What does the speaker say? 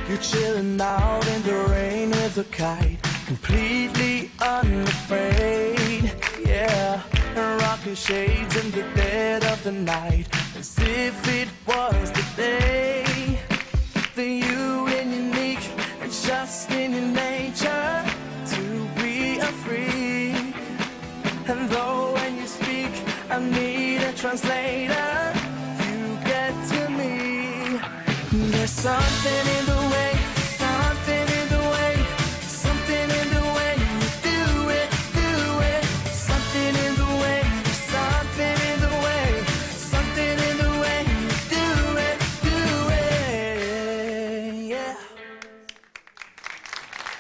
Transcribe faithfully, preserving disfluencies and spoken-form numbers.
You're chilling out in the rain with a kite, completely unafraid, yeah. And rocking shades in the dead of the night, as if it was the day. For you and unique, it's just in your nature to be a freak. And though when you speak, I need a translator, you get to me. There's something